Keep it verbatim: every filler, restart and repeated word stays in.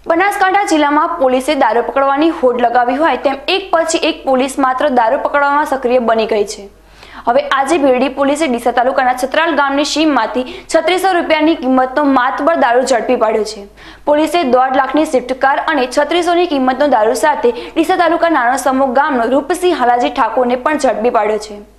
બનાસકાંઠા જિલ્લામાં પોલીસે દારૂ પકડવાની હોડ લગાવી હોય તેમ એક પછી એક પોલીસ માત્ર દારૂ પકડવામાં સક્રિય બની ગઈ છે। હવે આજે ભીરડી પોલીસે ડીસા તાલુકાના છત્રાલ ગામની સીમમાંથી છત્રીસો રૂપિયાની કિંમતનો માતબર દારૂ ઝડપી પાડ્યો છે। પોલીસે દોઢ લાખની સ્વિફ્ટ કાર અને છત્રીસોની કિંમતનો દારૂ સાથે ડીસા તાલુકા નાનો સમૂહ ગામનો રૂપસિંહ હાલાજી ઠાકોરને પણ ઝડપી પાડ્યો છે।